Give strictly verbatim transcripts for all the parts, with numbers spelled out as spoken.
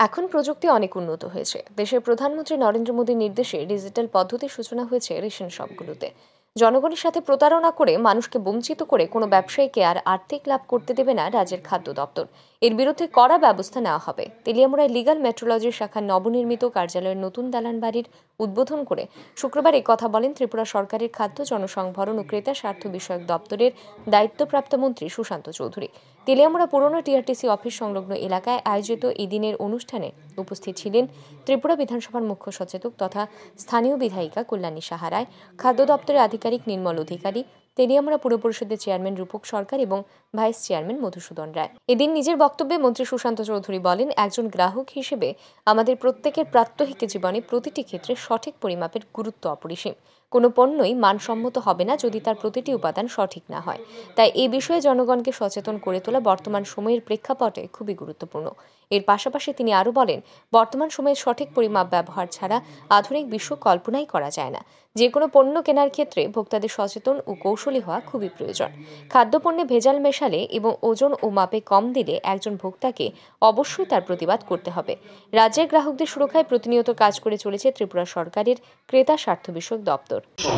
এখন প্রযুক্তি অনেক উন্নত হয়েছে। দেশের প্রধানমন্ত্রী নরেন্দ্র মোদীর নির্দেশে ডিজিটাল পদ্ধতির সূচনা হয়েছে রেশন শপগুলোতে। জনগণের সাথে প্রতারণা করে মানুষকে বঞ্চিত করে কোনো ব্যবসায়ীকে আর আর্থিক লাভ করতে দেবে না রাজ্যের খাদ্য দপ্তর। এর বিরুদ্ধে কড়া ব্যবস্থা নেওয়া হবে। তেলিয়ামুড়ায় লিগাল মেট্রোলজি শাখার নবনির্মিত কার্যালয়ের নতুন দালান বাড়ির উদ্বোধন করে শুক্রবার এই কথা বলেন ত্রিপুরা সরকারের খাদ্য, জনসংভরণ ও ক্রেতা স্বার্থ বিষয়ক দপ্তরের দায়িত্বপ্রাপ্ত মন্ত্রী সুশান্ত চৌধুরী। তেলিয়ামুড়া পুরনো টিআরটিসি অফিস সংলগ্ন এলাকায় আয়োজিত এই দিনের অনুষ্ঠানে উপস্থিত ছিলেন ত্রিপুরা বিধানসভার মুখ্য সচেতক তথা স্থানীয় বিধায়িকা কল্যাণী সাহা রায়, খাদ্য দপ্তরের আধিকারিক নির্মল অধিকারী, তেলিয়ামুড়া পুর পরিষদের চেয়ারম্যান রূপক সরকার এবং ভাইস চেয়ারম্যান মধুসূদন রায়। এদিন নিজের বক্তব্যে মন্ত্রী সুশান্ত চৌধুরী বলেন, একজন গ্রাহক হিসেবে আমাদের প্রত্যেকের প্রাত্যহিক জীবনে প্রতিটি ক্ষেত্রে সঠিক পরিমাপের গুরুত্ব অপরিসীম। কোনো পণ্যই মানসম্মত হবে না যদি তার প্রতিটি উপাদান সঠিক না হয়। তাই এই বিষয়ে জনগণকে সচেতন করে তোলা বর্তমান সময়ের প্রেক্ষাপটে খুবই গুরুত্বপূর্ণ। এর পাশাপাশি তিনি আরও বলেন, বর্তমান সময়ে সঠিক পরিমাপ ব্যবহার ছাড়া আধুনিক বিশ্ব কল্পনাই করা যায় না। যে কোনো পণ্য কেনার ক্ষেত্রে ভোক্তাদের সচেতন ও কৌশলী হওয়া খুবই প্রয়োজন। খাদ্যপণ্যে ভেজাল মেশালে এবং ওজন ও মাপে কম দিলে একজন ভোক্তাকে অবশ্যই তার প্রতিবাদ করতে হবে। রাজ্যের গ্রাহকদের সুরক্ষায় প্রতিনিয়ত কাজ করে চলেছে ত্রিপুরা সরকারের ক্রেতা স্বার্থ বিষয়ক দপ্তর।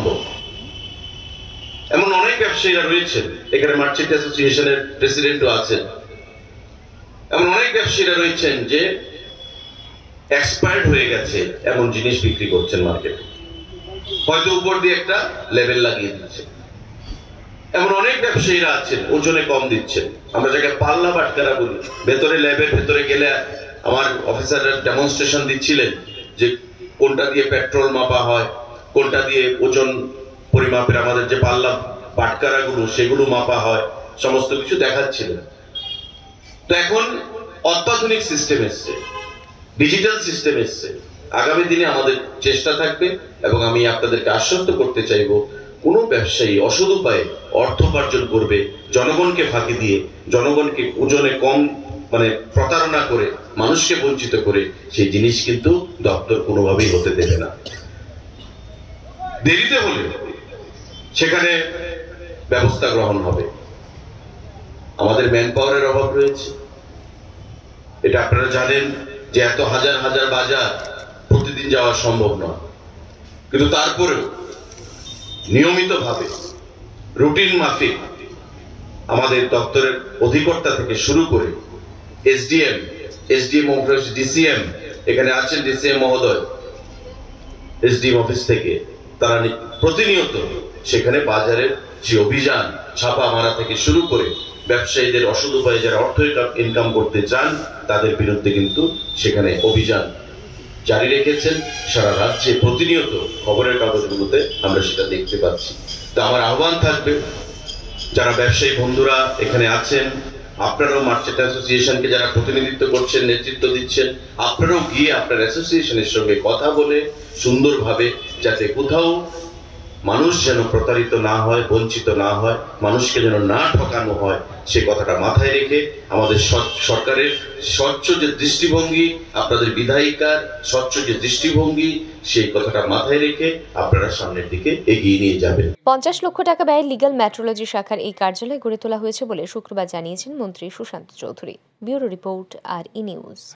এমন অনেক ব্যবসায়ীরা রয়েছেন, এখানে মার্চেন্ট অ্যাসোসিয়েশনের প্রেসিডেন্টও আছেন। এমন অনেক ব্যবসায়ীরা রয়েছেন যে এক্সপায়ার্ড হয়ে গেছে এমন জিনিস বিক্রি করছেন মার্কেটে, হয়তো উপর দিয়ে একটা লেবেল লাগিয়ে দিচ্ছে। এমন অনেক ব্যবসায়ীরা আছেন ওজনে কম দিচ্ছেন, আমরা যাকে পাল্লা বাটকারা বলি। ভেতরে ল্যাবের ভেতরে গেলে আমার অফিসাররা ডেমনস্ট্রেশন দিচ্ছিলেন যে কোনটা দিয়ে পেট্রোল মাপা হয়, কোনটা দিয়ে ওজন পরিমাপের আমাদের যে পাল্লা বাটকারাগুলো সেগুলো মাপা হয়, সমস্ত কিছু দেখাচ্ছিলেন। তো এখন অত্যাধুনিক সিস্টেম এসছে, ডিজিটাল সিস্টেম এসছে। আগামী দিনে আমাদের চেষ্টা থাকবে এবং আমি আপনাদেরকে আশ্বস্ত করতে চাইব, কোনো ব্যবসায়ী অসৎ উপায়ে অর্থ উপার্জন করবে জনগণকে ফাঁকি দিয়ে, জনগণকে ওজনে কম মানে প্রতারণা করে, মানুষকে বঞ্চিত করে, সেই জিনিস কিন্তু দপ্তর কোনোভাবেই হতে দেবে না। দেরিতে হলে সেখানে ব্যবস্থা গ্রহণ হবে। আমাদের ম্যান পাওয়ারের অভাব রয়েছে, এটা আপনারা জানেন যে এত হাজার হাজার বাজার প্রতিদিন যাওয়া সম্ভব নয়, কিন্তু তারপরেও নিয়মিতভাবে রুটিন মাফিক আমাদের দপ্তরের অধিকর্তা থেকে শুরু করে এসডিএম এসডিএম অফিস, ডিসিএম এখানে আছেন, ডিসিএম মহোদয় এসডিএম অফিস থেকে তারা প্রতিনিয়ত সেখানে বাজারের যে অভিযান ছাপা মারা থেকে শুরু করে ব্যবসায়ীদের অসৎ উপায়ে যারা অর্থ ইনকাম করতে চান তাদের বিরুদ্ধে কিন্তু সেখানে অভিযান জারি রেখেছেন। সারা রাজ্যে প্রতিনিয়ত খবরের কাগজগুলোতে আমরা সেটা দেখতে পাচ্ছি। তো আমার আহ্বান থাকবে, যারা ব্যবসায়ী বন্ধুরা এখানে আছেন, আপনারাও মার্চেন্ট অ্যাসোসিয়েশনকে যারা প্রতিনিধিত্ব করছেন, নেতৃত্ব দিচ্ছেন, আপনারাও গিয়ে আপনার অ্যাসোসিয়েশনের সঙ্গে কথা বলে সুন্দরভাবে, যাতে কোথাও মানুষ যেন প্রতারিত না হয়, বঞ্চিত না হয়, মানুষকে যেন না ঠকানো হয়, সে কথাটা মাথায় রেখে আমাদের সরকারের স্বচ্ছ যে দৃষ্টিভঙ্গি, আপনাদের বিধায়িকার স্বচ্ছ যে দৃষ্টিভঙ্গি, সেই কথাটা মাথায় রেখে আপনারা সামনের দিকে এগিয়ে নিয়ে যাবেন। পঞ্চাশ লক্ষ টাকা ব্যয়ে লিগাল মেট্রোলজি শাখার এই কার্যালয় গড়ে তোলা হয়েছে বলে শুক্রবার জানিয়েছেন মন্ত্রী সুশান্ত চৌধুরী। ব্যুরো রিপোর্ট, আর ই নিউজ।